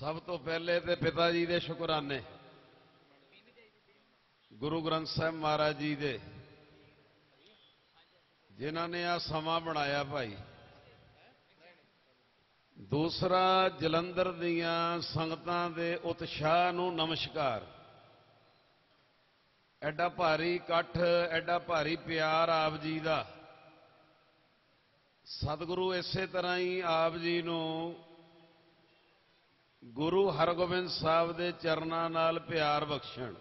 सब तो पहले तो पिता जी के शुकराने गुरु ग्रंथ साहब महाराज जी दे जिन्हों ने आ समा बनाया भाई। दूसरा जलंधर दियां संगतां दे उत्साह नूं नमस्कार। एडा भारी इकट्ठ एडा भारी प्यार आप जी का। सतगुरु इसे तरह ही आप जी नूं गुरु हरगोबिंद साहब के चरणों नाल प्यार बख्शण।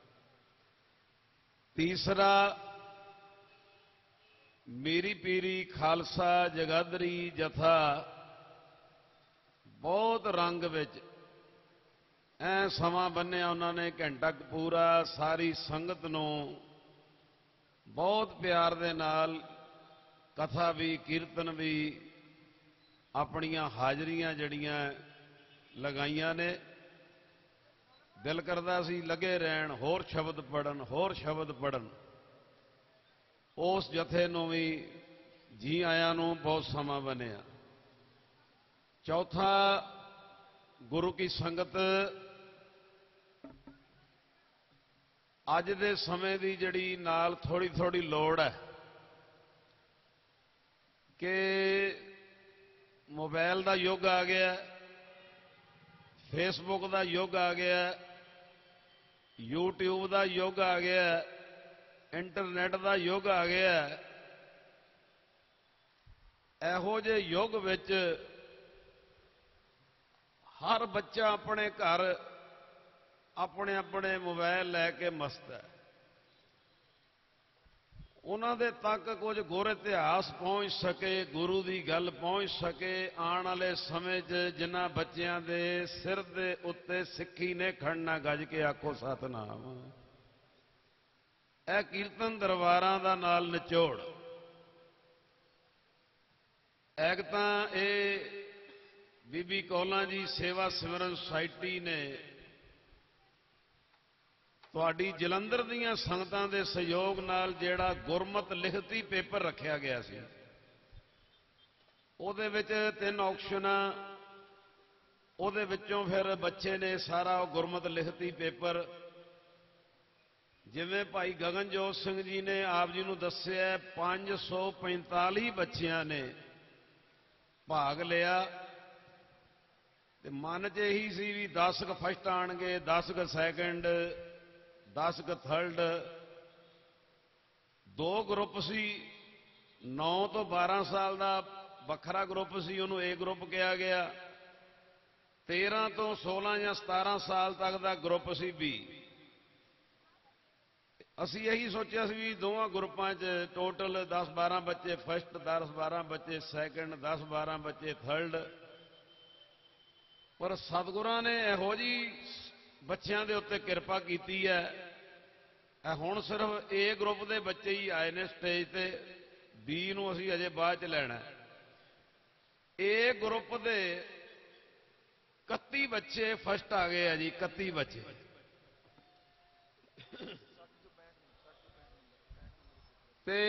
तीसरा मेरी पीरी खालसा जगाधरी जथा बहुत रंग विच ऐ समा बन्निया उन्होंने घंटा पूरा सारी संगत नूं बहुत प्यार दे नाल कथा भी कीर्तन भी अपनियां हाजरियां जड़ियां लगाइयां ने। दिल करदा सी लगे रहन होर शब्द पढ़न होर शब्द पढ़न। उस जथे नूं भी जी आयां नूं बहुत समा बनिया। चौथा गुरु की संगत अज दे समय दी जड़ी नाल थोड़ी थोड़ी लोड़ है कि मोबाइल का युग आ गया, फेसबुक का युग आ गया, यूट्यूब का युग आ गया, इंटरनेट का युग आ गया। इहो जे युग विच हर बच्चा अपने घर अपने अपने मोबाइल लैके मस्त है। उन्होंने तक कुछ गुर इतिहास पहुँच सके, गुरु की गल पहुँच सके। आने वाले समय जिन्हां बच्चों के सिर के उत्ते सिक्खी ने खड़ना गज के आखो सतनाम। यह कीर्तन दरबारां दा नाल निचोड़ एक तां ये बीबी कौलां जी सेवा सिमरन सोसाइटी ने तुहाडी जलंधर दीयां संगतां दे सहयोग नाल जिहड़ा गुरमत लिखती पेपर रखा गया सी, उहदे विच 3 ऑप्शनां, उहदे विचों फिर बच्चे ने सारा गुरमत लिखती पेपर जिवें भाई गगनजोत सिंह जी ने आप जी नूं दस्सिआ 545 बच्चियां ने भाग लिया। ते मन च यही सी भी 10 फस्ट आणगे, 10 सैकेंड, 10 थर्ड। 2 ग्रुप सी, 9 तो 12 साल का वखरा ग्रुप सी, उन्होंने ए ग्रुप कहा गया। 13 तो 16 या 17 साल तक का ग्रुप सी बी। असी यही सोचा सी भी दोवां ग्रुपां च टोटल 10-12 बच्चे फस्ट, 10-12 बच्चे सैकेंड, 10-12 बच्चे थर्ड। पर सतगुरां ने इहो जी बच्चों के उत्ते किरपा की है। हुण सिर्फ ए ग्रुप के बच्चे ही आए ने स्टेज ते, बी नूं असीं अजे बाद च लैणा। ए ग्रुप के 31 बच्चे फस्ट आ गए हैं जी, 31 बच्चे। ते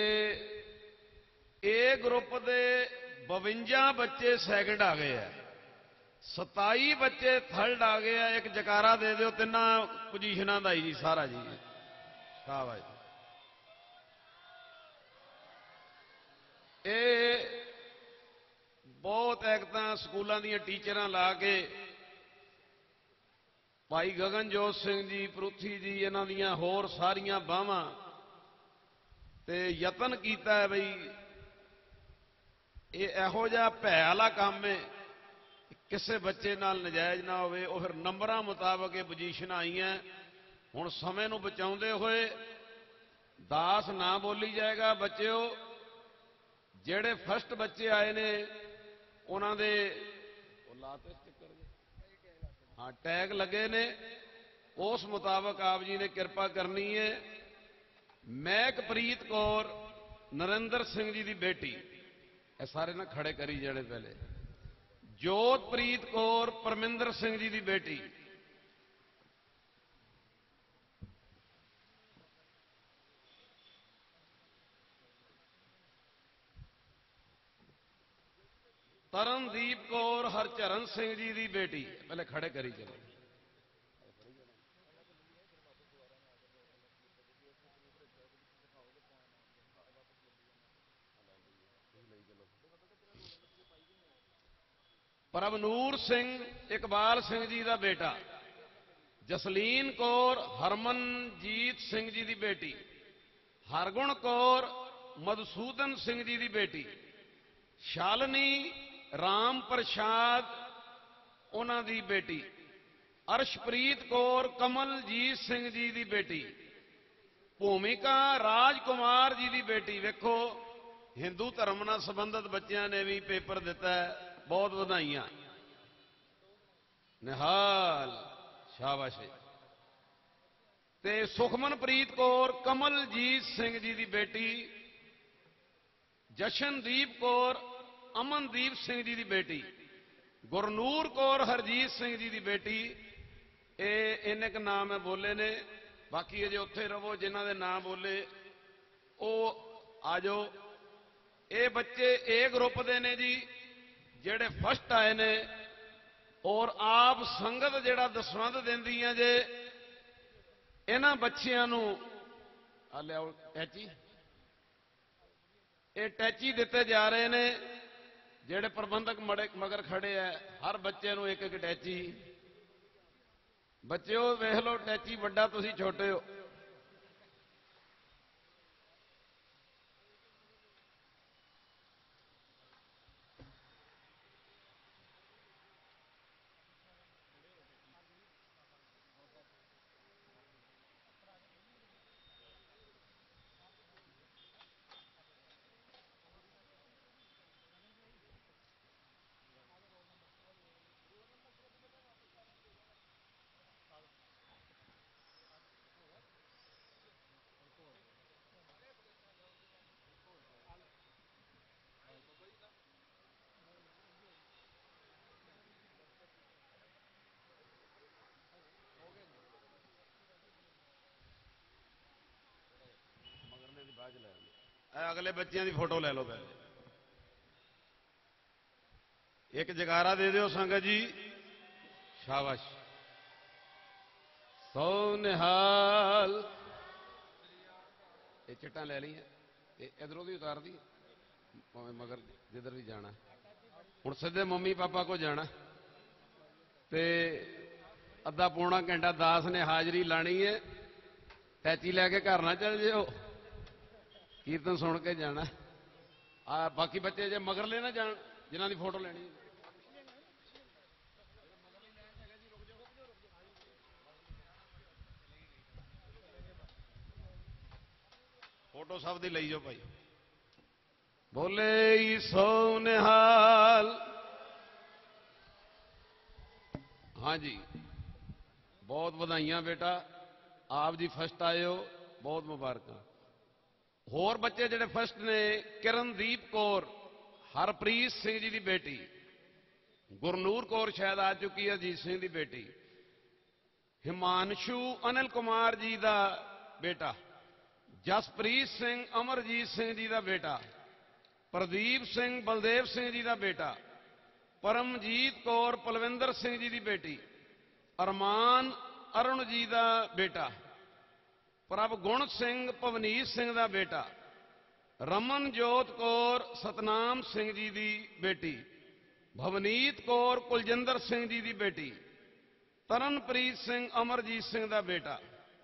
ए ग्रुप के 52 बच्चे सैकेंड आ गए हैं, 27 बच्चे थर्ड आ गए हैं। एक जकारा दे दो तिना पोजीशनां दा जी सारा जी। शाबाश। ये बहुत एक तां स्कूलों दी टीचरां ला के भाई गगनजोत सिंह जी, परूथी जी, इन्हां दियां होर सारियां बाहां ते यतन कीता है बई ये इहो जिहा भै वाला काम है, किसी बच्चे नाल नजायज़ ना होवे। वो फिर नंबरां मुताबक ये पोजीशन आईयां। हुण समय नूं बचाउंदे होए दास ना बोली जाएगा। बच्चों जेड़े फस्ट बच्चे आए ने उन्हां दे लाते स्टिकर, हाँ टैग लगे ने, उस मुताबक आप जी ने किरपा करनी है। महकप्रीत कौर नरेंद्र सिंह जी की बेटी, ये सारे ना खड़े करी जाने पहले। जोतप्रीत कौर परमिंदर सिंह जी की बेटी, तरनदीप कौर हर ਚਰਨ ਸਿੰਘ ਜੀ ਦੀ ਬੇਟੀ, ਪਹਿਲੇ ਖੜੇ ਕਰੀ ਚਲੋ। ਪ੍ਰਭਨੂਰ ਸਿੰਘ ਇਕਬਾਲ ਸਿੰਘ ਜੀ ਦਾ ਬੇਟਾ, ਜਸਲੀਨ ਕੌਰ ਹਰਮਨਜੀਤ ਸਿੰਘ ਜੀ ਦੀ ਬੇਟੀ, ਹਰਗੁਣ ਕੌਰ ਮਧੂਸੂਦਨ ਸਿੰਘ ਜੀ ਦੀ ਬੇਟੀ, ਸ਼ਾਲਨੀ ਰਾਮ ਪ੍ਰਸਾਦ ਉਹਨਾਂ ਦੀ ਬੇਟੀ, ਅਰਸ਼ਪ੍ਰੀਤ ਕੌਰ ਕਮਲਜੀਤ ਸਿੰਘ ਜੀ ਦੀ ਬੇਟੀ, ਭੂਮਿਕਾ ਰਾਜਕੁਮਾਰ ਜੀ ਦੀ ਬੇਟੀ। ਵੇਖੋ ਹਿੰਦੂ ਧਰਮ ਨਾਲ ਸੰਬੰਧਿਤ ਬੱਚਿਆਂ ਨੇ ਵੀ ਪੇਪਰ ਦਿੱਤਾ ਹੈ, ਬਹੁਤ ਵਧਾਈਆਂ। ਨਿਹਾਲ, ਸ਼ਾਬਾਸ਼। ਤੇ ਸੁਖਮਨਪ੍ਰੀਤ ਕੌਰ ਕਮਲਜੀਤ ਸਿੰਘ ਜੀ ਦੀ ਬੇਟੀ, ਜਸ਼ਨਦੀਪ ਕੌਰ ਅਮਨਦੀਪ ਸਿੰਘ ਜੀ ਦੀ ਬੇਟੀ, ਗੁਰਨੂਰ ਕੌਰ ਹਰਜੀਤ ਸਿੰਘ ਜੀ ਦੀ ਬੇਟੀ। ਇਹ ਇੰਨੇ ਕੁ ਨਾਮ ਮੈਂ ਬੋਲੇ ਨੇ, ਬਾਕੀ ਅਜੇ ਉੱਥੇ ਰਹੋ, ਜਿਨ੍ਹਾਂ ਦੇ ਨਾਮ ਬੋਲੇ ਉਹ ਆ ਜਾਓ। ਇਹ ਬੱਚੇ ਏ ਗਰੁੱਪ ਦੇ ਨੇ ਜੀ, ਜਿਹੜੇ ਫਸਟ ਆਏ ਨੇ, ਔਰ ਆਪ ਸੰਗਤ ਜਿਹੜਾ ਦਸਵੰਧ ਦਿੰਦੀ ਆ ਜੇ ਇਹਨਾਂ ਬੱਚਿਆਂ ਨੂੰ। ਆ ਲਿਆਓ ਟੈਚੀ, ਇਹ ਟੈਚੀ ਦਿੱਤੇ ਜਾ ਰਹੇ ਨੇ, ਜਿਹੜੇ ਪ੍ਰਬੰਧਕ ਮਗਰ ਖੜੇ ਆ, ਹਰ ਬੱਚੇ ਨੂੰ ਇੱਕ ਇੱਕ ਟੈਚੀ। ਬੱਚਿਓ ਵੇਖ ਲਓ, ਟੈਚੀ ਵੱਡਾ, ਤੁਸੀਂ ਛੋਟੇ ਹੋ। ਅਗਲੇ ਬੱਚਿਆਂ ਦੀ ਫੋਟੋ ਲੈ ਲਓ ਪਹਿਲੇ। ਇੱਕ ਜਗਾਰਾ ਦੇ ਦਿਓ ਸੰਗਤ ਜੀ, ਸ਼ਾਬਾਸ਼। ਸੋ ਨਿਹਾਲ। ਇਹ ਚਿੱਟਾਂ ਲੈ ਲਈਆਂ, ਤੇ ਇਧਰੋਂ ਦੀ ਉਤਾਰਦੀ ਭਾਵੇਂ ਮਗਰ ਜਿੱਧਰ ਵੀ ਜਾਣਾ। ਹੁਣ ਸਿੱਧੇ ਮੰਮੀ ਪਾਪਾ ਕੋ ਜਾਣਾ, ਤੇ ਅੱਧਾ ਪੌਣਾ ਘੰਟਾ ਦਾਸ ਨੇ ਹਾਜ਼ਰੀ ਲਾਣੀ ਹੈ। ਟੈਚੀ ਲੈ ਕੇ ਘਰ ਨਾ ਚੱਲ ਜਿਓ, ਕੀਰਤਨ ਸੁਣ ਕੇ ਜਾਣਾ। ਆ ਬਾਕੀ ਬੱਚੇ ਜੇ ਮਗਰਲੇ ਨਾ ਜਾਣ, ਜਿਨ੍ਹਾਂ ਦੀ ਫੋਟੋ ਲੈਣੀ। ਫੋਟੋ ਸਭ ਦੀ ਲਈ ਜਾਓ ਭਾਈ। ਬੋਲੇ ਸੋ ਨਿਹਾਲ। ਹਾਂਜੀ, ਬਹੁਤ ਵਧਾਈਆਂ ਬੇਟਾ, ਆਪ ਜੀ ਫਸਟ ਆਏ ਹੋ, ਬਹੁਤ ਮੁਬਾਰਕਾਂ। ਹੋਰ ਬੱਚੇ ਜਿਹੜੇ ਫਸਟ ਨੇ, ਕਿਰਨਦੀਪ ਕੌਰ ਹਰਪ੍ਰੀਤ ਸਿੰਘ ਜੀ ਦੀ ਬੇਟੀ, ਗੁਰਨੂਰ ਕੌਰ ਸ਼ਾਇਦ ਆ ਚੁੱਕੀ ਹੈ, ਅਜੀਤ ਸਿੰਘ ਦੀ ਬੇਟੀ, ਹਿਮਾਂਸ਼ੂ ਅਨਿਲ ਕੁਮਾਰ ਜੀ ਦਾ ਬੇਟਾ, ਜਸਪ੍ਰੀਤ ਸਿੰਘ ਅਮਰਜੀਤ ਸਿੰਘ ਜੀ ਦਾ ਬੇਟਾ, ਪ੍ਰਦੀਪ ਸਿੰਘ ਬਲਦੇਵ ਸਿੰਘ ਜੀ ਦਾ ਬੇਟਾ, ਪਰਮਜੀਤ ਕੌਰ ਪਲਵਿੰਦਰ ਸਿੰਘ ਜੀ ਦੀ ਬੇਟੀ, ਅਰਮਾਨ ਅਰੁਣ ਜੀ ਦਾ ਬੇਟਾ, ਪ੍ਰਭ ਗੁਣ ਸਿੰਘ ਭਵਨੀਤ ਸਿੰਘ ਦਾ ਬੇਟਾ, ਰਮਨਜੋਤ ਕੌਰ ਸਤਨਾਮ ਸਿੰਘ ਜੀ ਦੀ ਬੇਟੀ, ਭਵਨੀਤ ਕੌਰ ਕੁਲਜਿੰਦਰ ਸਿੰਘ ਜੀ ਦੀ ਬੇਟੀ, ਤਰਨਪ੍ਰੀਤ ਸਿੰਘ ਅਮਰਜੀਤ ਸਿੰਘ ਦਾ ਬੇਟਾ।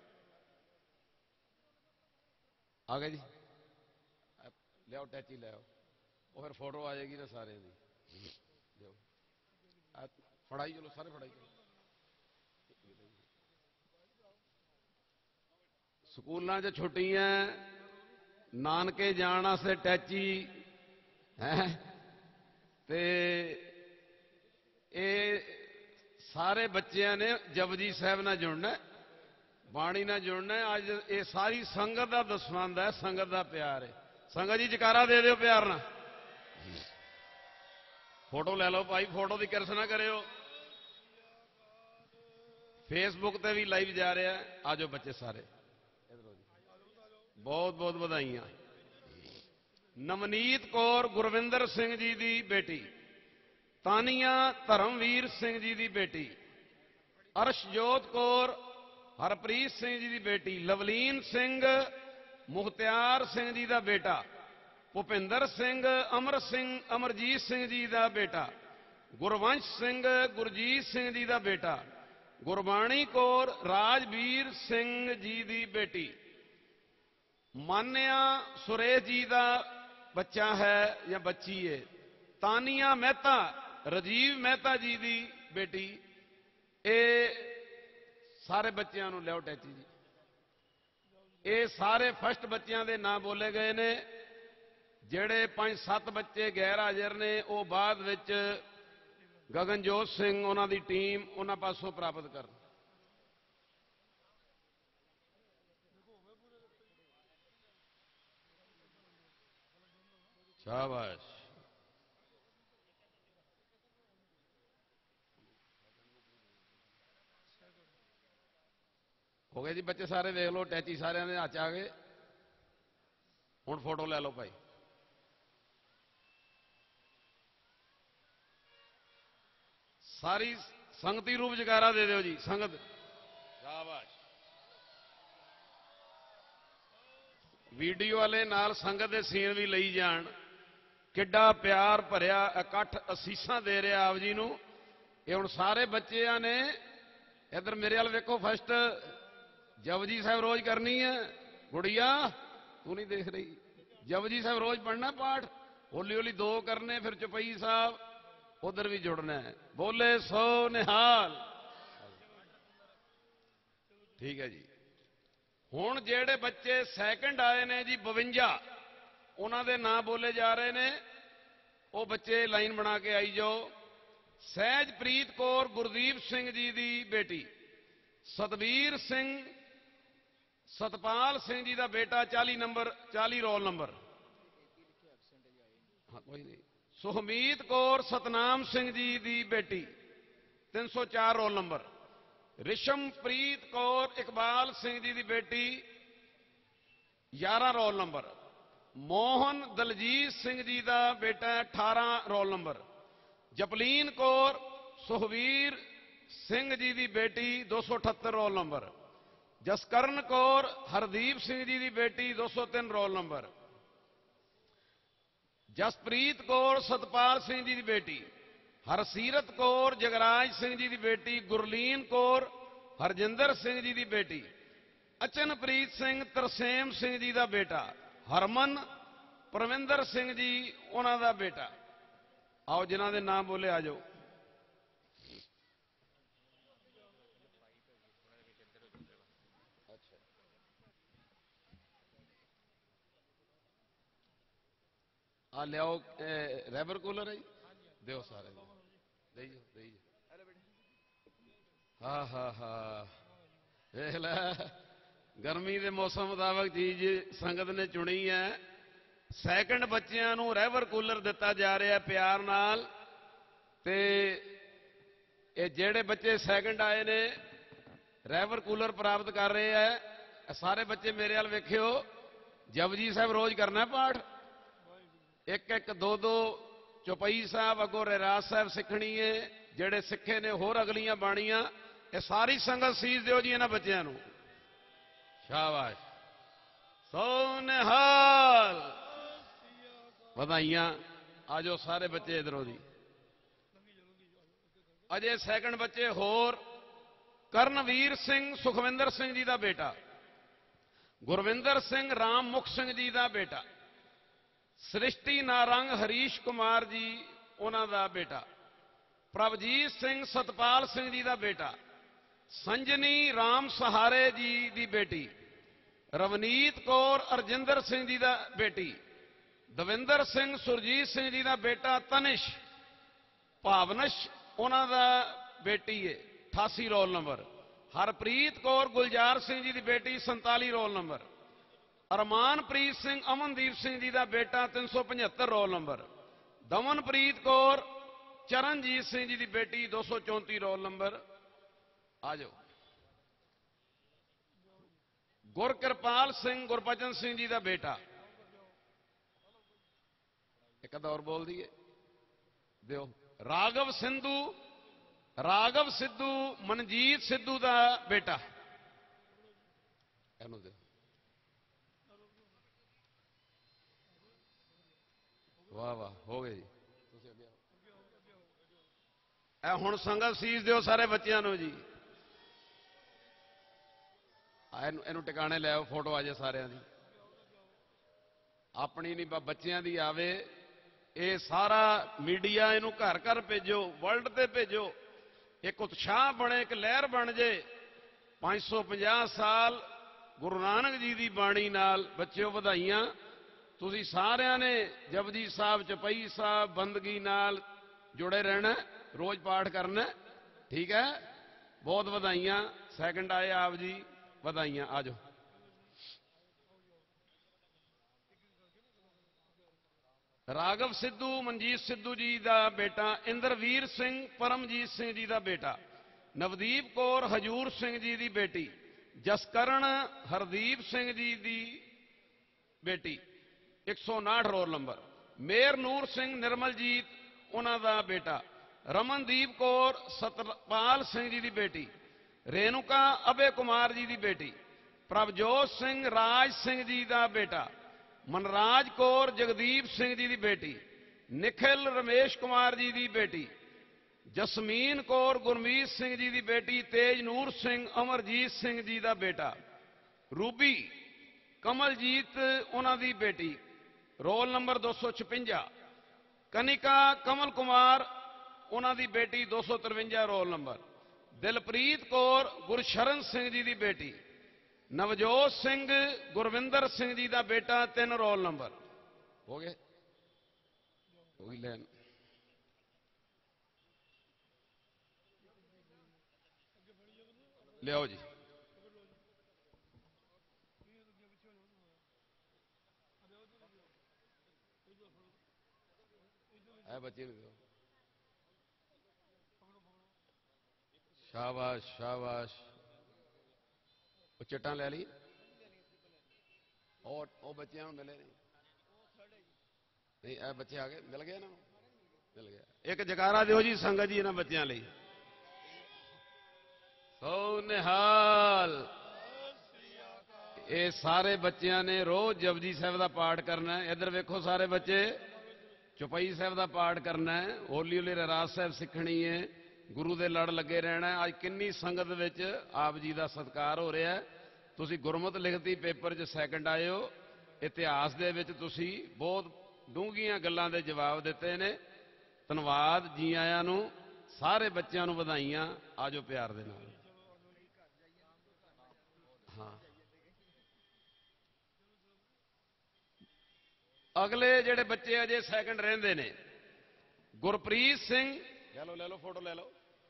ਆ ਗਏ ਜੀ, ਲਿਆਓ ਟੈਚੀ ਲਿਆਓ, ਉਹ ਫਿਰ ਫੋਟੋ ਆ ਜਾਏਗੀ ਨਾ ਸਾਰਿਆਂ ਦੀ। ਲਿਓ ਫੜਾਈ ਚਲੋ, ਸਾਰੇ ਫੜਾਈ ਚਲੋ। ਸਕੂਲਾਂ 'ਚ ਛੁੱਟੀਆਂ, ਨਾਨਕੇ ਜਾਣ ਵਾਸਤੇ ਟੈਚੀ ਹੈ, ਤੇ ਇਹ ਸਾਰੇ ਬੱਚਿਆਂ ਨੇ ਜਪਜੀ ਸਾਹਿਬ ਨਾਲ ਜੁੜਨਾ, ਬਾਣੀ ਨਾਲ ਜੁੜਨਾ। ਅੱਜ ਇਹ ਸਾਰੀ ਸੰਗਤ ਦਾ ਦਸਵੰਧ ਹੈ, ਸੰਗਤ ਦਾ ਪਿਆਰ ਹੈ। ਸੰਗਤ ਜੀ ਜਕਾਰਾ ਦੇ ਦਿਓ ਪਿਆਰ ਨਾਲ। ਫੋਟੋ ਲੈ ਲਓ ਭਾਈ, ਫੋਟੋ ਦੀ ਕਿਰਸ ਨਾ ਕਰਿਓ। ਫੇਸਬੁੱਕ ਤੇ ਵੀ ਲਾਈਵ ਜਾ ਰਿਹਾ, ਆਜੋ ਬੱਚੇ ਸਾਰੇ। ਬਹੁਤ ਬਹੁਤ ਵਧਾਈਆਂ। ਨਵਨੀਤ ਕੌਰ ਗੁਰਵਿੰਦਰ ਸਿੰਘ ਜੀ ਦੀ ਬੇਟੀ, ਤਾਨੀਆ ਧਰਮਵੀਰ ਸਿੰਘ ਜੀ ਦੀ ਬੇਟੀ, ਅਰਸ਼ਜੋਤ ਕੌਰ ਹਰਪ੍ਰੀਤ ਸਿੰਘ ਜੀ ਦੀ ਬੇਟੀ, ਲਵਲੀਨ ਸਿੰਘ ਮੁਖਤਿਆਰ ਸਿੰਘ ਜੀ ਦਾ ਬੇਟਾ, ਭੁਪਿੰਦਰ ਸਿੰਘ ਅਮਰਜੀਤ ਸਿੰਘ ਜੀ ਦਾ ਬੇਟਾ, ਗੁਰਵੰਸ਼ ਸਿੰਘ ਗੁਰਜੀਤ ਸਿੰਘ ਜੀ ਦਾ ਬੇਟਾ, ਗੁਰਬਾਣੀ ਕੌਰ ਰਾਜਵੀਰ ਸਿੰਘ ਜੀ ਦੀ ਬੇਟੀ, ਮਾਨਿਆ ਸੁਰੇਸ਼ ਜੀ ਦਾ ਬੱਚਾ ਹੈ ਜਾਂ ਬੱਚੀ ਹੈ, ਤਾਨੀਆ ਮਹਿਤਾ ਰਾਜੀਵ ਮਹਿਤਾ ਜੀ ਦੀ ਬੇਟੀ। ਇਹ ਸਾਰੇ ਬੱਚਿਆਂ ਨੂੰ ਲਿਆਓ ਟੈਚੀ ਜੀ। ਇਹ ਸਾਰੇ ਫਸਟ ਬੱਚਿਆਂ ਦੇ ਨਾਂ ਬੋਲੇ ਗਏ ਨੇ। ਜਿਹੜੇ 5-7 ਬੱਚੇ ਗੈਰ ਹਾਜ਼ਰ ਨੇ ਉਹ ਬਾਅਦ ਵਿੱਚ ਗਗਨਜੋਤ ਸਿੰਘ ਉਹਨਾਂ ਦੀ ਟੀਮ ਉਹਨਾਂ ਪਾਸੋਂ ਪ੍ਰਾਪਤ ਕਰਨ। ਸ਼ਾਬਾਸ਼। ਹੋ ਗਏ ਜੀ ਬੱਚੇ ਸਾਰੇ, ਦੇਖ ਲਓ ਟੈਚੀ ਸਾਰਿਆਂ ਦੇ ਹੱਥ 'ਚ ਆ ਗਏ। ਹੁਣ ਫੋਟੋ ਲੈ ਲਓ ਭਾਈ। ਸਾਰੀ ਸੰਗਤੀ ਰੂਪ ਜਗਾਰਾ ਦੇ ਦਿਓ ਜੀ ਸੰਗਤ। ਸ਼ਾਬਾਸ਼। ਵੀਡੀਓ ਵਾਲੇ ਨਾਲ ਸੰਗਤ ਦੇ ਸੀਨ ਵੀ ਲਈ ਜਾਣ। ਕਿੱਡਾ ਪਿਆਰ ਭਰਿਆ ਇਕੱਠ ਅਸੀਸਾਂ ਦੇ ਰਿਹਾ ਆਪ ਜੀ ਨੂੰ। ਇਹ ਹੁਣ ਸਾਰੇ ਬੱਚਿਆਂ ਨੇ ਇੱਧਰ ਮੇਰੇ ਵੱਲ ਵੇਖੋ। ਫਸਟ ਜਪਜੀ ਸਾਹਿਬ ਰੋਜ਼ ਕਰਨੀ ਹੈ। ਗੁੜੀਆ ਤੂੰ ਨਹੀਂ ਦੇਖ ਰਹੀ? ਜਪਜੀ ਸਾਹਿਬ ਰੋਜ਼ ਪੜ੍ਹਨਾ ਪਾਠ। ਹੌਲੀ ਹੌਲੀ 2 ਕਰਨੇ, ਫਿਰ ਚੌਪਈ ਸਾਹਿਬ ਉਧਰ ਵੀ ਜੁੜਨਾ ਹੈ। ਬੋਲੇ ਸੋ ਨਿਹਾਲ। ਠੀਕ ਹੈ ਜੀ। ਹੁਣ ਜਿਹੜੇ ਬੱਚੇ ਸੈਕਿੰਡ ਆਏ ਨੇ ਜੀ 52, ਉਹਨਾਂ ਦੇ ਨਾਂ ਬੋਲੇ ਜਾ ਰਹੇ ਨੇ। ਉਹ ਬੱਚੇ ਲਾਈਨ ਬਣਾ ਕੇ ਆਈ ਜਾਓ। ਸਹਿਜਪ੍ਰੀਤ ਕੌਰ ਗੁਰਦੀਪ ਸਿੰਘ ਜੀ ਦੀ ਬੇਟੀ, ਸਤਵੀਰ ਸਿੰਘ ਸਤਪਾਲ ਸਿੰਘ ਜੀ ਦਾ ਬੇਟਾ, 40 ਰੋਲ ਨੰਬਰ। ਹਾਂ ਕੋਈ ਨਹੀਂ। ਸੁਖਮੀਤ ਕੌਰ ਸਤਨਾਮ ਸਿੰਘ ਜੀ ਦੀ ਬੇਟੀ, 304 ਰੋਲ ਨੰਬਰ। ਰਿਸ਼ਮਪ੍ਰੀਤ ਕੌਰ ਇਕਬਾਲ ਸਿੰਘ ਜੀ ਦੀ ਬੇਟੀ, 11 ਰੋਲ ਨੰਬਰ। ਮੋਹਨ ਦਲਜੀਤ ਸਿੰਘ ਜੀ ਦਾ ਬੇਟਾ, 18 ਰੋਲ ਨੰਬਰ। ਜਪਲੀਨ ਕੌਰ ਸੁਖਵੀਰ ਸਿੰਘ ਜੀ ਦੀ ਬੇਟੀ, 278 ਰੋਲ ਨੰਬਰ। ਜਸਕਰਨ ਕੌਰ ਹਰਦੀਪ ਸਿੰਘ ਜੀ ਦੀ ਬੇਟੀ, 203 ਰੋਲ ਨੰਬਰ। ਜਸਪ੍ਰੀਤ ਕੌਰ ਸਤਪਾਲ ਸਿੰਘ ਜੀ ਦੀ ਬੇਟੀ, ਹਰਸੀਰਤ ਕੌਰ ਜਗਰਾਜ ਸਿੰਘ ਜੀ ਦੀ ਬੇਟੀ, ਗੁਰਲੀਨ ਕੌਰ ਹਰਜਿੰਦਰ ਸਿੰਘ ਜੀ ਦੀ ਬੇਟੀ, ਅਚਨਪ੍ਰੀਤ ਸਿੰਘ ਤਰਸੇਮ ਸਿੰਘ ਜੀ ਦਾ ਬੇਟਾ, ਹਰਮਨ ਪਰਵਿੰਦਰ ਸਿੰਘ ਜੀ ਉਹਨਾਂ ਦਾ ਬੇਟਾ। ਆਓ ਜਿਨ੍ਹਾਂ ਦੇ ਨਾਮ ਬੋਲੇ ਆ ਜਾਓ। ਆ ਲਿਆਓ ਰੈਬਰ ਕੂਲਰ ਹੈ ਜੀ, ਦਿਓ ਸਾਰੇ ਦੇਈ ਦੇਈ। ਹਾਂ ਵੇਖ ਲੈ, ਗਰਮੀ ਦੇ ਮੌਸਮ ਮੁਤਾਬਕ ਚੀਜ਼ ਸੰਗਤ ਨੇ ਚੁਣੀ ਹੈ। ਸੈਕਿੰਡ ਬੱਚਿਆਂ ਨੂੰ ਰੈਬਰ ਕੂਲਰ ਦਿੱਤਾ ਜਾ ਰਿਹਾ ਪਿਆਰ ਨਾਲ। ਤੇ ਇਹ ਜਿਹੜੇ ਬੱਚੇ ਸੈਕਿੰਡ ਆਏ ਨੇ ਰੈਬਰ ਕੂਲਰ ਪ੍ਰਾਪਤ ਕਰ ਰਹੇ ਹੈ। ਸਾਰੇ ਬੱਚੇ ਮੇਰੇ ਵੱਲ ਵੇਖਿਓ। ਜਪਜੀ ਸਾਹਿਬ ਰੋਜ਼ ਕਰਨਾ ਪਾਠ। 1-1 2-2 ਚੌਪਈ ਸਾਹਿਬ, ਅੱਗੋਂ ਰਹਿਰਾਸ ਸਾਹਿਬ ਸਿੱਖਣੀ ਹੈ। ਜਿਹੜੇ ਸਿੱਖੇ ਨੇ ਹੋਰ ਅਗਲੀਆਂ ਬਾਣੀਆਂ। ਇਹ ਸਾਰੀ ਸੰਗਤ ਸੀਸ ਦਿਓ ਜੀ ਇਹਨਾਂ ਬੱਚਿਆਂ ਨੂੰ। ਸ਼ਾਬਾਸ਼। ਸੋ ਨਿਹਾਲ। ਵਧਾਈਆਂ। ਆ ਜਾਓ ਸਾਰੇ ਬੱਚੇ ਇਧਰੋਂ ਦੀ। ਅਜੇ ਸੈਕਿੰਡ ਬੱਚੇ ਹੋਰ। ਕਰਨਵੀਰ ਸਿੰਘ ਸੁਖਵਿੰਦਰ ਸਿੰਘ ਜੀ ਦਾ ਬੇਟਾ, ਗੁਰਵਿੰਦਰ ਸਿੰਘ ਰਾਮਮੁਖ ਸਿੰਘ ਜੀ ਦਾ ਬੇਟਾ, ਸ੍ਰਿਸ਼ਟੀ ਨਾਰੰਗ ਹਰੀਸ਼ ਕੁਮਾਰ ਜੀ ਉਹਨਾਂ ਦਾ ਬੇਟਾ, ਪ੍ਰਭਜੀਤ ਸਿੰਘ ਸਤਪਾਲ ਸਿੰਘ ਜੀ ਦਾ ਬੇਟਾ, ਸੰਜਨੀ ਰਾਮ ਸਹਾਰੇ ਜੀ ਦੀ ਬੇਟੀ, ਰਵਨੀਤ ਕੌਰ ਅਰਜਿੰਦਰ ਸਿੰਘ ਜੀ ਦਾ ਬੇਟੀ, ਦਵਿੰਦਰ ਸਿੰਘ ਸੁਰਜੀਤ ਸਿੰਘ ਜੀ ਦਾ ਬੇਟਾ ਤਨਿਸ਼, ਭਾਵਨਸ਼ ਉਹਨਾਂ ਦਾ ਬੇਟੀ ਹੈ, 88 ਰੋਲ ਨੰਬਰ। ਹਰਪ੍ਰੀਤ ਕੌਰ ਗੁਲਜ਼ਾਰ ਸਿੰਘ ਜੀ ਦੀ ਬੇਟੀ, 47 ਰੋਲ ਨੰਬਰ। ਅਰਮਾਨਪ੍ਰੀਤ ਸਿੰਘ ਅਮਨਦੀਪ ਸਿੰਘ ਜੀ ਦਾ ਬੇਟਾ, 375 ਰੋਲ ਨੰਬਰ। ਦਮਨਪ੍ਰੀਤ ਕੌਰ ਚਰਨਜੀਤ ਸਿੰਘ ਜੀ ਦੀ ਬੇਟੀ, 234 ਰੋਲ ਨੰਬਰ। ਆ ਜਾਓ। ਗੁਰਕਿਰਪਾਲ ਸਿੰਘ ਗੁਰਬਚਨ ਸਿੰਘ ਜੀ ਦਾ ਬੇਟਾ। ਇੱਕ ਦੌਰ ਬੋਲ ਦਈਏ, ਦਿਓ ਰਾਘਵ ਸਿੱਧੂ ਮਨਜੀਤ ਸਿੱਧੂ ਦਾ ਬੇਟਾ। ਇਹਨੂੰ ਦੇ। ਵਾਹ ਵਾਹ, ਹੋ ਗਏ ਜੀ। ਤੁਸੀਂ ਅੱਗੇ ਇਹ ਹੁਣ ਸੰਗਤ ਸੀਸ ਦਿਓ ਸਾਰੇ ਬੱਚਿਆਂ ਨੂੰ ਜੀ। ਇਹਨੂੰ ਟਿਕਾਣੇ ਲੈ ਆਓ, ਫੋਟੋ ਆ ਜਾਏ ਸਾਰਿਆਂ ਦੀ। ਆਪਣੀ ਨਹੀਂ ਬੱਚਿਆਂ ਦੀ ਆਵੇ। ਇਹ ਸਾਰਾ ਮੀਡੀਆ ਇਹਨੂੰ ਘਰ ਘਰ ਭੇਜੋ, ਵਰਲਡ ਤੇ ਭੇਜੋ। ਇੱਕ ਉਤਸ਼ਾਹ ਬਣੇ, ਇੱਕ ਲਹਿਰ ਬਣ ਜੇ। 550 ਸਾਲ ਗੁਰੂ ਨਾਨਕ ਜੀ ਦੀ ਬਾਣੀ ਨਾਲ ਬੱਚਿਓ ਵਧਾਈਆਂ। ਤੁਸੀਂ ਸਾਰਿਆਂ ਨੇ ਜਪਜੀ ਸਾਹਿਬ, ਚੌਪਈ ਸਾਹਿਬ, ਬੰਦਗੀ ਨਾਲ ਜੁੜੇ ਰਹਿਣਾ, ਰੋਜ਼ ਪਾਠ ਕਰਨਾ, ਠੀਕ ਹੈ। ਬਹੁਤ ਵਧਾਈਆਂ। ਸੈਕਿੰਡ ਆਏ ਆਪ ਜੀ, ਵਧਾਈਆਂ। ਆ ਜਾਓ। ਰਾਘਵ ਸਿੱਧੂ ਮਨਜੀਤ ਸਿੱਧੂ ਜੀ ਦਾ ਬੇਟਾ। ਇੰਦਰਵੀਰ ਸਿੰਘ ਪਰਮਜੀਤ ਸਿੰਘ ਜੀ ਦਾ ਬੇਟਾ। ਨਵਦੀਪ ਕੌਰ ਹਜੂਰ ਸਿੰਘ ਜੀ ਦੀ ਬੇਟੀ। ਜਸਕਰਨ ਹਰਦੀਪ ਸਿੰਘ ਜੀ ਦੀ ਬੇਟੀ, 159 ਰੋਲ ਨੰਬਰ। ਮੇਰ ਨੂਰ ਸਿੰਘ ਨਿਰਮਲਜੀਤ ਉਹਨਾਂ ਦਾ ਬੇਟਾ। ਰਮਨਦੀਪ ਕੌਰ ਸਤਪਾਲ ਸਿੰਘ ਜੀ ਦੀ ਬੇਟੀ। ਰੇਣੂਕਾ ਅਭੇ ਕੁਮਾਰ ਜੀ ਦੀ ਬੇਟੀ। ਪ੍ਰਭਜੋਤ ਸਿੰਘ ਰਾਜ ਸਿੰਘ ਜੀ ਦਾ ਬੇਟਾ। ਮਨਰਾਜ ਕੌਰ ਜਗਦੀਪ ਸਿੰਘ ਜੀ ਦੀ ਬੇਟੀ। ਨਿਖਿਲ ਰਮੇਸ਼ ਕੁਮਾਰ ਜੀ ਦੀ ਬੇਟੀ। ਜਸਮੀਨ ਕੌਰ ਗੁਰਮੀਤ ਸਿੰਘ ਜੀ ਦੀ ਬੇਟੀ। ਤੇਜ ਨੂਰ ਸਿੰਘ ਅਮਰਜੀਤ ਸਿੰਘ ਜੀ ਦਾ ਬੇਟਾ। ਰੂਬੀ ਕਮਲਜੀਤ ਉਹਨਾਂ ਦੀ ਬੇਟੀ, ਰੋਲ ਨੰਬਰ 256। ਕਨਿਕਾ ਕਮਲ ਕੁਮਾਰ ਉਹਨਾਂ ਦੀ ਬੇਟੀ, 253 ਰੋਲ ਨੰਬਰ। ਦਿਲਪ੍ਰੀਤ ਕੌਰ ਗੁਰਸ਼ਰਨ ਸਿੰਘ ਜੀ ਦੀ ਬੇਟੀ। ਨਵਜੋਤ ਸਿੰਘ ਗੁਰਵਿੰਦਰ ਸਿੰਘ ਜੀ ਦਾ ਬੇਟਾ, 3 ਰੋਲ ਨੰਬਰ। ਹੋ ਗਏ, ਹੋ ਗਈ ਲੈਣ। ਲਿਆਓ ਜੀ। ਇਹ ਬੱਚੇ ਨੂੰ ਦਿਓ। ਸ਼ਾਬਾਸ਼ ਸ਼ਾਬਾਸ਼। ਉਹ ਚਿੱਟਾਂ ਲੈ ਲਈ। ਉਹ ਬੱਚਿਆਂ ਨੂੰ ਮਿਲੇ ਨਹੀਂ। ਨਹੀਂ, ਇਹ ਬੱਚੇ ਆ ਗਏ, ਮਿਲ ਗਏ ਨਾ, ਮਿਲ ਗਿਆ। ਇੱਕ ਜਕਾਰਾ ਦਿਓ ਜੀ ਸੰਗਤ ਜੀ ਇਹਨਾਂ ਬੱਚਿਆਂ ਲਈ। ਸੋ ਨਿਹਾਲ। ਇਹ ਸਾਰੇ ਬੱਚਿਆਂ ਨੇ ਰੋਜ਼ ਜਪਜੀ ਸਾਹਿਬ ਦਾ ਪਾਠ ਕਰਨਾ ਹੈ। ਇੱਧਰ ਵੇਖੋ ਸਾਰੇ ਬੱਚੇ, ਚੌਪਈ ਸਾਹਿਬ ਦਾ ਪਾਠ ਕਰਨਾ ਹੈ। ਹੌਲੀ ਹੌਲੀ ਰਹਿਰਾਸ ਸਾਹਿਬ ਸਿੱਖਣੀ ਹੈ। ਗੁਰੂ ਦੇ ਲੜ ਲੱਗੇ ਰਹਿਣਾ। ਅੱਜ ਕਿੰਨੀ ਸੰਗਤ ਵਿੱਚ ਆਪ ਜੀ ਦਾ ਸਤਿਕਾਰ ਹੋ ਰਿਹਾ। ਤੁਸੀਂ ਗੁਰਮਤਿ ਲਿਖਤੀ ਪੇਪਰ 'ਚ ਸੈਕਿੰਡ ਆਏ ਹੋ। ਇਤਿਹਾਸ ਦੇ ਵਿੱਚ ਤੁਸੀਂ ਬਹੁਤ ਡੂੰਘੀਆਂ ਗੱਲਾਂ ਦੇ ਜਵਾਬ ਦਿੱਤੇ ਨੇ। ਧੰਨਵਾਦ, ਜੀ ਆਇਆਂ ਨੂੰ। ਸਾਰੇ ਬੱਚਿਆਂ ਨੂੰ ਵਧਾਈਆਂ। ਆਜੋ ਪਿਆਰ ਦੇ ਨਾਲ। ਹਾਂ, ਅਗਲੇ ਜਿਹੜੇ ਬੱਚੇ ਅਜੇ ਸੈਕਿੰਡ ਰਹਿੰਦੇ ਨੇ, ਗੁਰਪ੍ਰੀਤ ਸਿੰਘ, ਲੈ ਲਓ ਫੋਟੋ ਲੈ ਲਓ।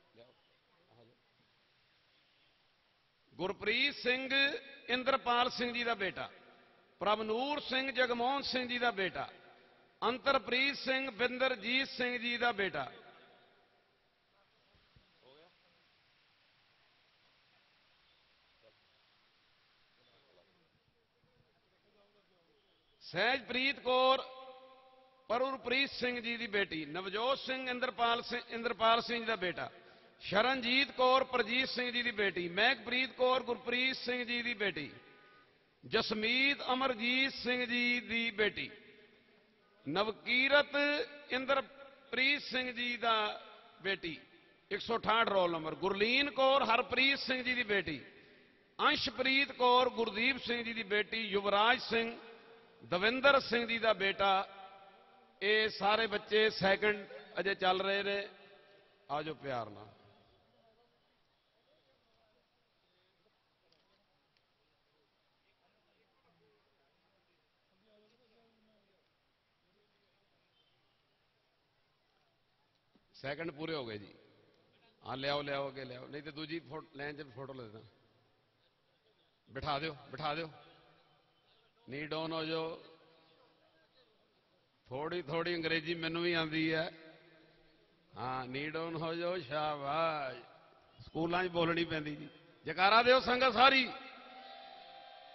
ਗੁਰਪ੍ਰੀਤ ਸਿੰਘ ਇੰਦਰਪਾਲ ਸਿੰਘ ਜੀ ਦਾ ਬੇਟਾ। ਪ੍ਰਭਨੂਰ ਸਿੰਘ ਜਗਮੋਹਨ ਸਿੰਘ ਜੀ ਦਾ ਬੇਟਾ। ਅੰਤਰਪ੍ਰੀਤ ਸਿੰਘ ਬਿੰਦਰਜੀਤ ਸਿੰਘ ਜੀ ਦਾ ਬੇਟਾ। ਸਹਿਜਪ੍ਰੀਤ ਕੌਰ ਪਰੁਰਪ੍ਰੀਤ ਸਿੰਘ ਜੀ ਦੀ ਬੇਟੀ। ਨਵਜੋਤ ਸਿੰਘ ਇੰਦਰਪਾਲ ਸਿੰਘ ਜੀ ਦਾ ਬੇਟਾ। ਸ਼ਰਨਜੀਤ ਕੌਰ ਪ੍ਰਜੀਤ ਸਿੰਘ ਜੀ ਦੀ ਬੇਟੀ। ਮਹਿਕਪ੍ਰੀਤ ਕੌਰ ਗੁਰਪ੍ਰੀਤ ਸਿੰਘ ਜੀ ਦੀ ਬੇਟੀ। ਜਸਮੀਤ ਅਮਰਜੀਤ ਸਿੰਘ ਜੀ ਦੀ ਬੇਟੀ। ਨਵਕੀਰਤ ਇੰਦਰਪ੍ਰੀਤ ਸਿੰਘ ਜੀ ਦਾ ਬੇਟੀ, 168 ਰੋਲ ਨੰਬਰ। ਗੁਰਲੀਨ ਕੌਰ ਹਰਪ੍ਰੀਤ ਸਿੰਘ ਜੀ ਦੀ ਬੇਟੀ। ਅੰਸ਼ਪ੍ਰੀਤ ਕੌਰ ਗੁਰਦੀਪ ਸਿੰਘ ਜੀ ਦੀ ਬੇਟੀ। ਯੁਵਰਾਜ ਸਿੰਘ ਦਵਿੰਦਰ ਸਿੰਘ ਜੀ ਦਾ ਬੇਟਾ। ਇਹ ਸਾਰੇ ਬੱਚੇ ਸੈਕਿੰਡ ਅਜੇ ਚੱਲ ਰਹੇ ਨੇ। ਆਜੋ ਪਿਆਰ ਨਾਲ। ਸੈਕਿੰਡ ਪੂਰੇ ਹੋ ਗਏ ਜੀ। ਹਾਂ, ਲਿਆਓ ਲਿਆਓ ਅੱਗੇ ਲਿਆਓ, ਨਹੀਂ ਤੇ ਦੂਜੀ ਲਾਈਨ 'ਚ ਫੋਟੋ ਲੈ ਦੇਣਾ। ਬਿਠਾ ਦਿਓ, ਬਿਠਾ ਦਿਓ। ਨੀ ਡਾਊਨ ਹੋ ਜਾਓ। ਥੋੜੀ ਥੋੜੀ ਅੰਗਰੇਜ਼ੀ ਮੈਨੂੰ ਵੀ ਆਉਂਦੀ ਹੈ। ਹਾਂ, ਨੀ ਡਾਊਨ ਹੋ ਜਾਓ। ਸ਼ਾਬਾਸ਼। ਸਕੂਲਾਂ 'ਚ ਬੋਲਣੀ ਪੈਂਦੀ ਜੀ। ਜਕਾਰਾ ਦਿਓ ਸੰਗਤ ਸਾਰੀ।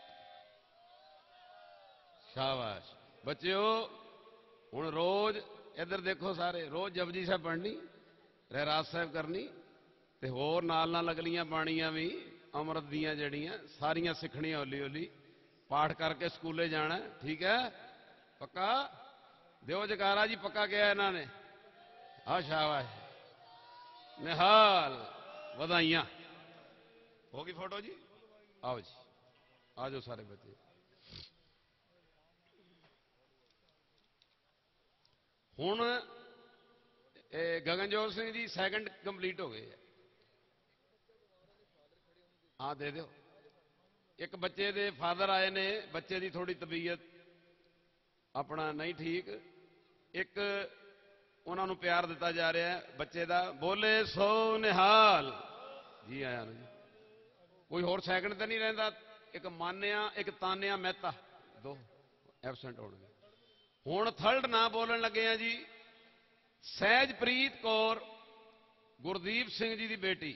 ਸ਼ਾਬਾਸ਼ ਬੱਚਿਓ। ਹੁਣ ਰੋਜ਼ इधर देखो सारे, रोज़ जपजी साहब पढ़नी, रहरास साहब करनी, ते होर नाल अगलियां बाणियां भी अमृत दियां जड़ियां सारियां सिखनियां हौली हौली, पाठ करके स्कूले जाना। ठीक है, पक्का दिओ जकारा जी, पक्का किया इन्होंने। हाँ शाबाश, निहाल, बधाइयां। होगी फोटो जी, आओ जी, आ जाओ सारे बच्चे। हुण गगनजोत सिंह जी सैकंड कंप्लीट हो गए। हाँ दे दो। एक बच्चे दे फादर आए ने, बच्चे की थोड़ी तबीयत अपना नहीं ठीक, एक उन्होंने प्यार दिता जा रहा है बच्चे का। बोले सो निहाल जी, आया जी। कोई होर सैकंड तो नहीं रहा, एक मान्या एक तान्या मेहता, दो एबसेंट हो गए। हुण थर्ड ना बोलन लगे हैं जी, सहजप्रीत कौर गुरदीप सिंह जी की बेटी।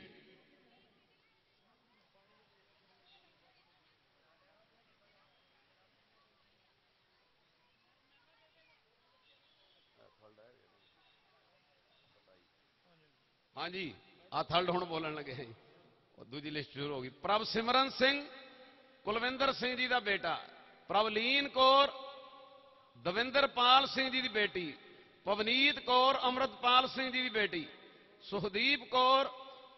हाँ जी, आ थर्ड हुण बोलन लगे हैं, दूजी लिस्ट शुरू होगी। प्रभ सिमरन सिंह कुलविंदर सिंह जी का बेटा, प्रभलीन कौर दविंदरपाल सिंह जी की बेटी, पवनीत कौर अमृतपाल सिंह जी की बेटी, सुखदीप कौर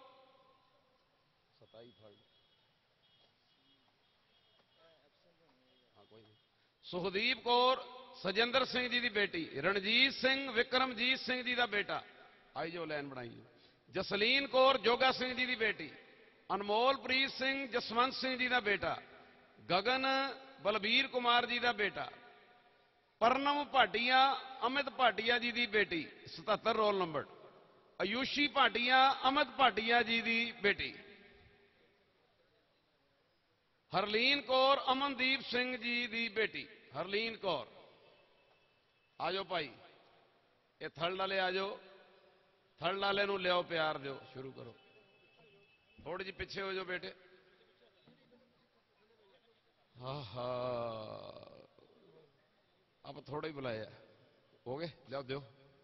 सुखदीप कौर सजिंदर सिंह जी की बेटी, रणजीत सिंह विक्रमजीत सिंह जी का बेटा। आई जो लैन बनाई। जसलीन कौर जोगा सिंह जी की बेटी, अनमोलप्रीत सिंह जसवंत सिंह जी का बेटा, गगन बलबीर कुमार जी का बेटा, परनम भाटिया अमित भाटिया जी की बेटी 77 रोल नंबर, आयुषी भाटिया अमित भाटिया जी की बेटी, हरलीन कौर अमनदीप सिंह जी की बेटी हरलीन कौर। आ जाओ भाई, ये थर्ड वाले आ जाओ, थर्ड वाले नूं लियाओ, प्यार दो, शुरू करो। थोड़ी जी पिछे हो जाओ बेटे। हाँ हाँ, अब थोड़ा ही बुलाया, हो गए, लियाओ दो।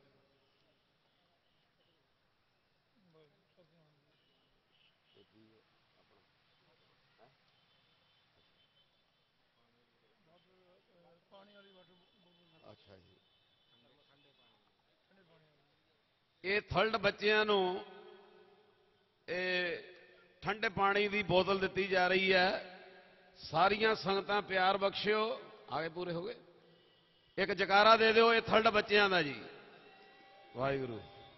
अच्छा जी, ये थर्ड बच्चों नूं ठंडे पानी की बोतल दी जा रही है। सारिया संगत प्यार बख्शियो, आगे पूरे हो गए। एक जकारा दे दो, ये थर्ड बच्चों का जी। वाहिगुरु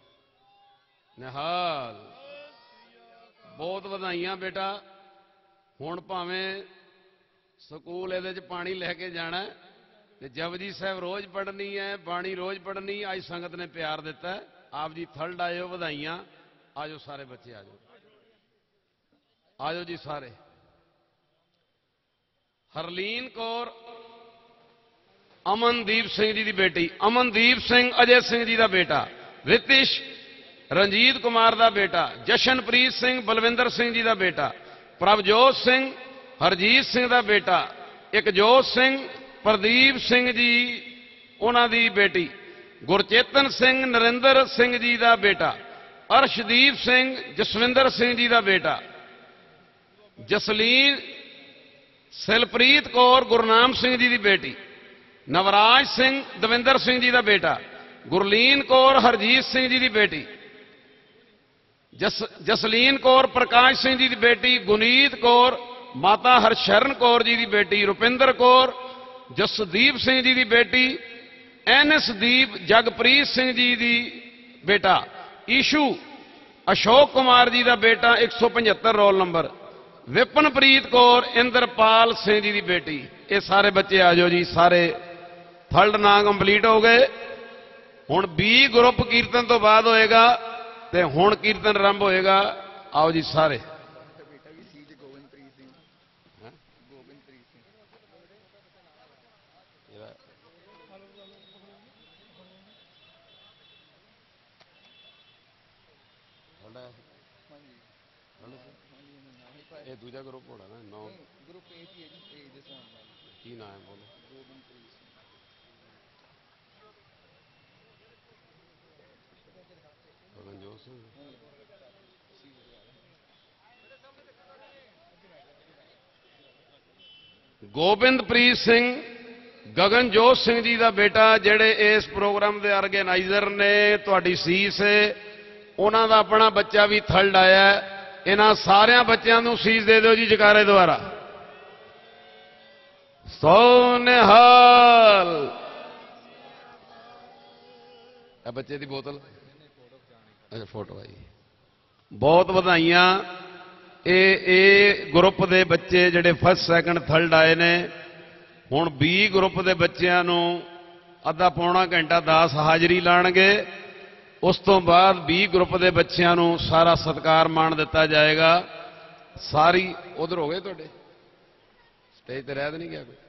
निहाल, बहुत बधाइयां बेटा। हुण भावें स्कूल ये पानी लैके जाना, जपजी साहब रोज पढ़नी है, बाणी रोज पढ़नी। अज संगत ने प्यार दिता है, आप जी थर्ड आयो, बधाइयां। आजो सारे बच्चे आ जाओ, आ जाओ जी सारे। हरलीन कौर अमनदीप सिंह जी की बेटी, अमनदीप सिंह अजय सिंह जी का बेटा, रितिश रंजीत कुमार का बेटा, जशनप्रीत सिंह बलविंदर सिंह जी का बेटा, प्रभजोत सिंह हरजीत सिंह का बेटा, एकजोत सिंह प्रदीप सिंह जी उन्होंने बेटी, गुरचेतन सिंह नरिंदर सिंह जी का बेटा, अर्शदीप सिंह जसविंदर सिंह जी का बेटा, जसलीन सिलप्रीत कौर गुरनाम सिंह जी की बेटी, नवराज सिंह दविंदर सिंह जी का बेटा, गुरलीन कौर हरजीत सिंह जी की बेटी, जसलीन कौर प्रकाश सिंह जी की बेटी, गुनीत कौर माता हरशरण कौर जी की बेटी, रुपिंदर कौर जसदीप सिंह जी की बेटी, एनएसदीप जगप्रीत सिंह जी की बेटा, ईशू अशोक कुमार जी का बेटा 175 रोल नंबर, विपनप्रीत कौर इंद्रपाल सिंह जी की बेटी। ये सारे बच्चे आ जाओ जी, सारे थर्ड ना कंप्लीट हो गए। हुण बी ग्रुप कीर्तन तो बाद होएगा, ते हुण कीर्तन आरंभ होएगा। आओ जी सारे। ये दूजा ग्रुप होना ना, नौ ग्रुप की नाम है बोलो। ਗਗਨਜੋਤ ਸਿੰਘ ਗੋਬਿੰਦਪ੍ਰੀਤ ਸਿੰਘ ਗਗਨਜੋਤ ਸਿੰਘ जी ਦਾ बेटा ਜਿਹੜੇ ਇਸ ਪ੍ਰੋਗਰਾਮ ਦੇ ਆਰਗੇਨਾਈਜ਼ਰ ਨੇ ਤੁਹਾਡੀ ਸੀਸ ਉਹਨਾਂ ਦਾ ਆਪਣਾ ਬੱਚਾ ਵੀ ਥਰਡ ਆਇਆ ਇਹਨਾਂ ਸਾਰਿਆਂ ਬੱਚਿਆਂ ਨੂੰ ਸੀਸ ਦੇ ਦਿਓ ਜੀ ਜਕਾਰੇ ਦੁਆਰਾ ਸੋਨਿਹਾਲ ਇਹ ਬੱਚੇ ਦੀ ਬੋਤਲ ਅੱਛਾ ਫੋਟੋ ਆਈ ਬਹੁਤ ਵਧਾਈਆਂ ਇਹ ਗਰੁੱਪ ਦੇ ਬੱਚੇ ਜਿਹੜੇ ਫਸਟ ਸੈਕੰਡ ਥਰਡ ਆਏ ਨੇ ਹੁਣ 20 ਗਰੁੱਪ ਦੇ ਬੱਚਿਆਂ ਨੂੰ ਅੱਧਾ ਪੌਣਾ ਘੰਟਾ 10 ਹਾਜ਼ਰੀ ਲਾਣਗੇ ਉਸ ਤੋਂ ਬਾਅਦ 20 ਗਰੁੱਪ ਦੇ ਬੱਚਿਆਂ ਨੂੰ ਸਾਰਾ ਸਤਿਕਾਰ ਮਾਣ ਦਿੱਤਾ ਜਾਏਗਾ ਸਾਰੀ ਉਧਰ ਹੋ ਗਏ ਤੁਹਾਡੇ ਸਟੇਜ ਤੇ ਰਹਿ ਤਾਂ ਨਹੀਂ ਗਿਆ ਕੋਈ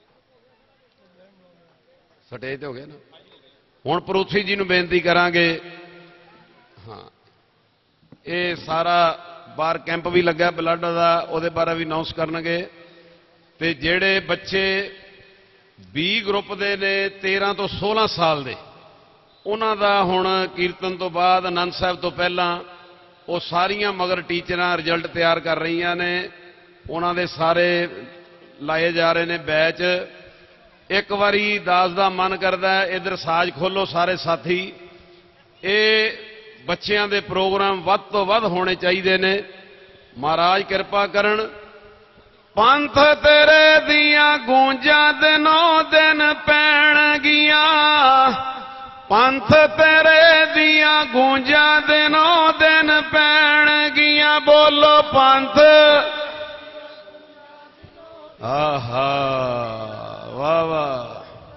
ਸਟੇਜ ਤੇ ਹੋ ਗਏ ਨਾ ਹੁਣ ਪਰੂਥੀ ਜੀ ਨੂੰ ਬੇਨਤੀ ਕਰਾਂਗੇ ਹਾਂ ਇਹ ਸਾਰਾ ਬਾਹਰ ਕੈਂਪ ਵੀ ਲੱਗਾ ਬਲੱਡ ਦਾ ਉਹਦੇ ਬਾਰੇ ਵੀ ਅਨਾਉਂਸ ਕਰਨਗੇ ਤੇ ਜਿਹੜੇ ਬੱਚੇ 20 ਗਰੁੱਪ ਦੇ ਨੇ 13 ਤੋਂ 16 ਸਾਲ ਦੇ ਉਹਨਾਂ ਦਾ ਹੁਣ ਕੀਰਤਨ ਤੋਂ ਬਾਅਦ ਆਨੰਦ ਸਾਹਿਬ ਤੋਂ ਪਹਿਲਾਂ ਉਹ ਸਾਰੀਆਂ ਮਗਰ ਟੀਚਰਾਂ ਰਿਜ਼ਲਟ ਤਿਆਰ ਕਰ ਰਹੀਆਂ ਨੇ ਉਹਨਾਂ ਦੇ ਸਾਰੇ ਲਾਏ ਜਾ ਰਹੇ ਨੇ ਬੈਚ ਇੱਕ ਵਾਰੀ ਦਾਸ ਦਾ ਮਨ ਕਰਦਾ ਇਧਰ ਸਾਜ਼ ਖੋਲੋ ਸਾਰੇ ਸਾਥੀ ਇਹ ਬੱਚਿਆਂ ਦੇ ਪ੍ਰੋਗਰਾਮ ਵੱਧ ਤੋਂ ਵੱਧ ਹੋਣੇ ਚਾਹੀਦੇ ਨੇ ਮਹਾਰਾਜ ਕਿਰਪਾ ਕਰਨ ਪੰਥ ਤੇਰੇ ਦੀਆਂ ਗੂੰਜਾਂ ਦਿਨੋਂ ਦਿਨ ਪੈਣਗੀਆਂ ਪੰਥ ਤੇਰੇ ਦੀਆਂ ਗੂੰਜਾਂ ਦਿਨੋਂ ਦਿਨ ਪੈਣਗੀਆਂ ਬੋਲੋ ਪੰਥ ਆਹਾ ਵਾਹ ਵਾਹ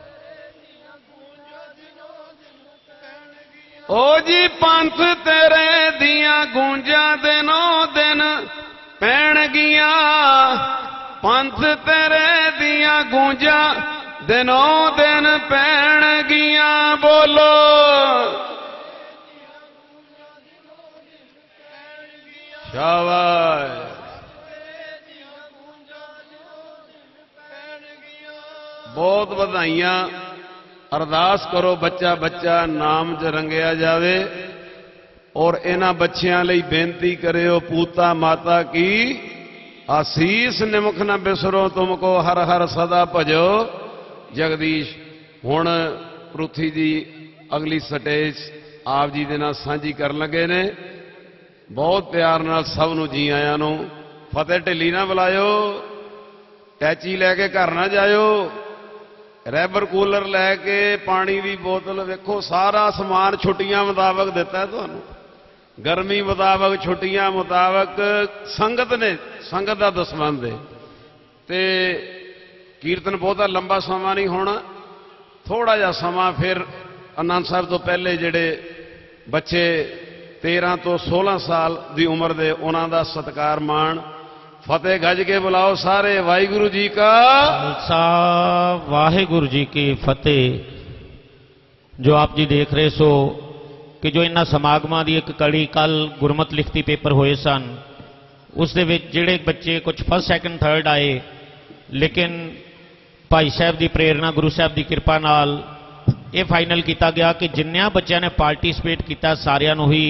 ਓ ਜੀ ਪੰਥ ਤੇਰੇ ਦੀਆਂ ਗੂੰਜਾਂ ਦਿਨੋਂ ਦਿਨ ਪੈਣਗੀਆਂ ਪੰਥ ਤੇਰੇ ਦੀਆਂ ਗੂੰਜਾਂ ਦਿਨੋਂ ਦਿਨ ਪੈਣਗੀਆਂ ਬੋਲੋ ਸ਼ਾਬਾਸ਼ ਬਹੁਤ ਵਧਾਈਆਂ ਅਰਦਾਸ ਕਰੋ ਬੱਚਾ ਬੱਚਾ ਨਾਮ 'ਚ ਰੰਗਿਆ ਜਾਵੇ ਔਰ ਇਹਨਾਂ ਬੱਚਿਆਂ ਲਈ ਬੇਨਤੀ ਕਰਿਓ ਪੂਤਾ ਮਾਤਾ ਕੀ ਆਸੀਸ ਨਿਮਖ ਨਾ ਬਿਸਰੋ ਤੁਮਕੋ ਹਰ ਹਰ ਸਦਾ ਭਜੋ ਜਗਦੀਸ਼ ਹੁਣ ਪਰੂਥੀ ਜੀ ਅਗਲੀ ਸਟੇਜ ਆਪ ਜੀ ਦੇ ਨਾਲ ਸਾਂਝੀ ਕਰਨ ਲੱਗੇ ਨੇ ਬਹੁਤ ਪਿਆਰ ਨਾਲ ਸਭ ਨੂੰ ਜੀ ਆਇਆਂ ਨੂੰ ਫਤਿਹ ਢਿੱਲੀ ਨਾ ਬੁਲਾਇਓ ਟੈਚੀ ਲੈ ਕੇ ਘਰ ਨਾ ਜਾਇਓ ਰੈਬਰ ਕੂਲਰ ਲੈ ਕੇ ਪਾਣੀ ਦੀ ਬੋਤਲ ਵੇਖੋ ਸਾਰਾ ਸਮਾਨ ਛੁੱਟੀਆਂ ਮੁਤਾਬਕ ਦਿੱਤਾ ਤੁਹਾਨੂੰ ਗਰਮੀ ਮੁਤਾਬਕ ਛੁੱਟੀਆਂ ਮੁਤਾਬਕ ਸੰਗਤ ਨੇ ਸੰਗਤ ਦਾ ਦਸਵੰਧ ਹੈ ਤੇ ਕੀਰਤਨ ਬਹੁਤਾ ਲੰਬਾ ਸਮਾਂ ਨਹੀਂ ਹੋਣਾ ਥੋੜਾ ਜਿਹਾ ਸਮਾਂ ਫਿਰ ਆਨੰਦ ਸਾਹਿਬ ਤੋਂ ਪਹਿਲੇ ਜਿਹੜੇ ਬੱਚੇ 13 ਤੋਂ 16 ਸਾਲ ਦੀ ਉਮਰ ਦੇ ਉਹਨਾਂ ਦਾ ਸਤਿਕਾਰ ਮਾਣ ਫਤਿਹ ਗੱਜ ਕੇ ਬੁਲਾਓ ਸਾਰੇ ਵਾਹਿਗੁਰੂ ਜੀ ਕਾ ਖਾਲਸਾ ਵਾਹਿਗੁਰੂ ਜੀ ਕੀ ਫਤਿਹ ਜੋ ਆਪ ਜੀ ਦੇਖ ਰਹੇ ਸੋ ਕਿ ਜੋ ਇਹਨਾਂ ਸਮਾਗਮਾਂ ਦੀ ਇੱਕ ਕੜੀ ਕੱਲ ਗੁਰਮਤ ਲਿਖਤੀ ਪੇਪਰ ਹੋਏ ਸਨ ਉਸ ਦੇ ਵਿੱਚ ਜਿਹੜੇ ਬੱਚੇ ਕੁਝ ਫਸਟ ਸੈਕੰਡ ਥਰਡ ਆਏ ਲੇਕਿਨ ਭਾਈ ਸਾਹਿਬ ਦੀ ਪ੍ਰੇਰਣਾ ਗੁਰੂ ਸਾਹਿਬ ਦੀ ਕਿਰਪਾ ਨਾਲ ਇਹ ਫਾਈਨਲ ਕੀਤਾ ਗਿਆ ਕਿ ਜਿੰਨਿਆਂ ਬੱਚਿਆਂ ਨੇ ਪਾਰਟਿਸਿਪੇਟ ਕੀਤਾ ਸਾਰਿਆਂ ਨੂੰ ਹੀ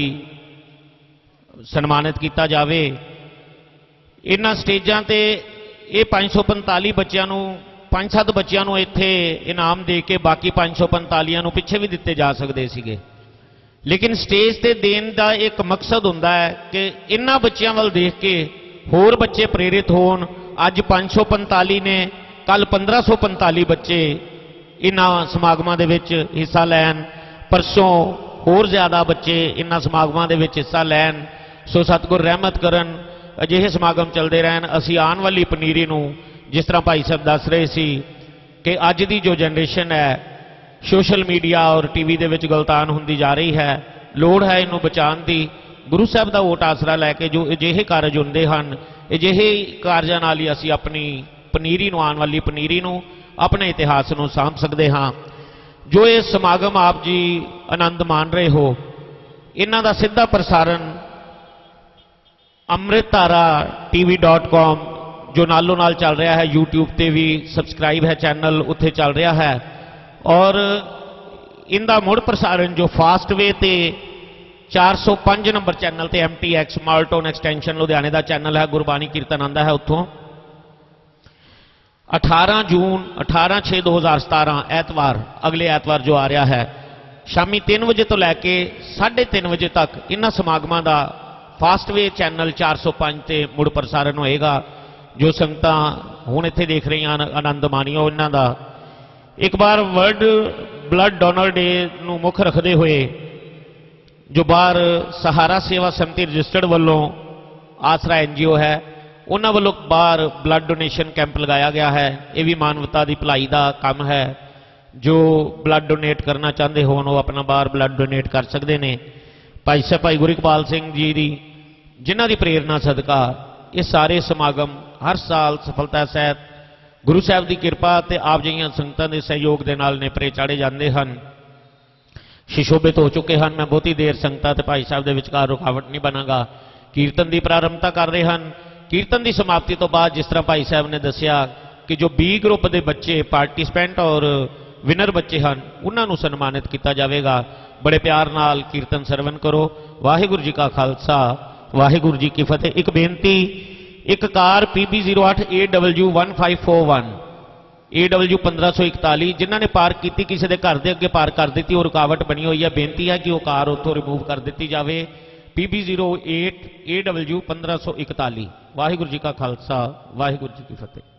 ਸਨਮਾਨਿਤ ਕੀਤਾ ਜਾਵੇ ਇਹਨਾਂ ਸਟੇਜਾਂ ਤੇ ਇਹ 545 ਬੱਚਿਆਂ ਨੂੰ 5-7 ਬੱਚਿਆਂ ਨੂੰ ਇੱਥੇ ਇਨਾਮ ਦੇ ਕੇ ਬਾਕੀ 545 ਨੂੰ ਪਿੱਛੇ ਵੀ ਦਿੱਤੇ ਜਾ ਸਕਦੇ ਸੀਗੇ ਲੇਕਿਨ ਸਟੇਜ ਤੇ ਦੇਣ ਦਾ ਇੱਕ ਮਕਸਦ ਹੁੰਦਾ ਹੈ ਕਿ ਇਹਨਾਂ ਬੱਚਿਆਂ ਵੱਲ ਦੇਖ ਕੇ ਹੋਰ ਬੱਚੇ ਪ੍ਰੇਰਿਤ ਹੋਣ ਅੱਜ 545 ਨੇ ਕੱਲ 1545 ਬੱਚੇ ਇਹਨਾਂ ਸਮਾਗਮਾਂ ਦੇ ਵਿੱਚ ਹਿੱਸਾ ਲੈਣ ਪਰਸੋਂ ਹੋਰ ਜ਼ਿਆਦਾ ਬੱਚੇ ਇਹਨਾਂ ਸਮਾਗਮਾਂ ਦੇ ਵਿੱਚ ਹਿੱਸਾ ਲੈਣ ਸੋ ਸਤਿਗੁਰ ਰਹਿਮਤ ਕਰਨ ਅਜਿਹੇ ਸਮਾਗਮ ਚੱਲਦੇ ਰਹਿਣ ਅਸੀਂ ਆਉਣ ਵਾਲੀ ਪਨੀਰੀ ਨੂੰ ਜਿਸ ਤਰ੍ਹਾਂ ਭਾਈ ਸਾਹਿਬ ਦੱਸ ਰਹੇ ਸੀ ਕਿ ਅੱਜ ਦੀ ਜੋ ਜਨਰੇਸ਼ਨ ਹੈ ਸੋਸ਼ਲ ਮੀਡੀਆ ਔਰ ਟੀਵੀ ਦੇ ਵਿੱਚ ਗਲਤਾਨ ਹੁੰਦੀ ਜਾ ਰਹੀ ਹੈ ਲੋੜ ਹੈ ਇਹਨੂੰ ਬਚਾਉਣ ਦੀ ਗੁਰੂ ਸਾਹਿਬ ਦਾ ਓਟ ਆਸਰਾ ਲੈ ਕੇ ਜੋ ਅਜਿਹੇ ਕਾਰਜ ਹੁੰਦੇ ਹਨ ਅਜਿਹੇ ਕਾਰਜਾਂ ਨਾਲ ਹੀ ਅਸੀਂ ਆਪਣੀ ਪਨੀਰੀ ਨੂੰ ਆਉਣ ਵਾਲੀ ਪਨੀਰੀ ਨੂੰ ਆਪਣੇ ਇਤਿਹਾਸ ਨੂੰ ਸਾਂਭ ਸਕਦੇ ਹਾਂ ਜੋ ਇਹ ਸਮਾਗਮ ਆਪ ਜੀ ਆਨੰਦ ਮਾਣ ਰਹੇ ਹੋ ਇਹਨਾਂ ਦਾ ਸਿੱਧਾ ਪ੍ਰਸਾਰਣ ਅੰਮ੍ਰਿਤਧਾਰਾ tv.com ਜੋ ਨਾਲੋਂ ਨਾਲ ਚੱਲ ਰਿਹਾ ਹੈ YouTube ਤੇ ਵੀ ਸਬਸਕ੍ਰਾਈਬ ਹੈ ਚੈਨਲ ਉੱਥੇ ਚੱਲ ਰਿਹਾ ਹੈ ਔਰ ਇਹਦਾ ਮੁੜ ਪ੍ਰਸਾਰਣ ਜੋ ਫਾਸਟ ਵੇ ਤੇ 405 नंबर चैनल ते MTX मालटोन एक्सटेंशन लुधियाने का चैनल है, गुरबाणी कीर्तन आंदा है उत्थों। 18 जून 18/6/2017 ऐतवार, अगले ऐतवार जो आ रहा है, शामी 3 बजे तो लैके 3:30 बजे तक इन्हां समागमां दा फास्टवे चैनल 405 ते मुड़ प्रसारण होएगा। जो संगतां हुण इत्थे देख रही आनंद माणियो इन्हां दा। एक बार वर्ल्ड ब्लड डोनर डे नूं मुख रखते हुए जो बाहर सहारा सेवा समिति रजिस्टर्ड वालों आसरा NGO है, उन्होंने वालों बाहर ब्लड डोनेशन कैंप लगाया गया है। ये भी मानवता की भलाई का काम है। जो ब्लड डोनेट करना चाहते हो वो अपना बाहर ब्लड डोनेट कर सकते हैं। भाई साहब भाई गुरू इकबाल सिंह जी की जिन्हों की प्रेरणा सदका ये सारे समागम हर साल सफलता सहित गुरु साहब की किरपा ते आप जिहियां संगतां के सहयोग के नाल नेपरे चाढ़े जाते हैं, सुशोभित हो चुके हैं। मैं बहुती देर संगतां ते भाई साहब के विचकार रुकावट नहीं बनांगा। कीर्तन की प्रारंभता कर रहे हैं। कीर्तन की समाप्ति तो बाद जिस तरह भाई साहब ने दसिया कि जो B ग्रुप के बच्चे पार्टिसिपेंट और विनर बच्चे हैं उन्होंने सन्मानित किया जाएगा। बड़े प्यार नाल कीर्तन सरवण करो। वाहिगुरू जी का खालसा, वाहिगुरू जी की फतेह। एक बेनती, एक कार PB 08 AW 1541 AW 1541 जिन्हों ने पार्क की किसी के घर के अगे पार्क कर दी और रुकावट बनी हुई है, बेनती है कि वह कार उतों रिमूव कर दी जाए। PB 08 AW 1541। वाहिगुरू जी का खालसा, वाहिगुरू जी की फतेह।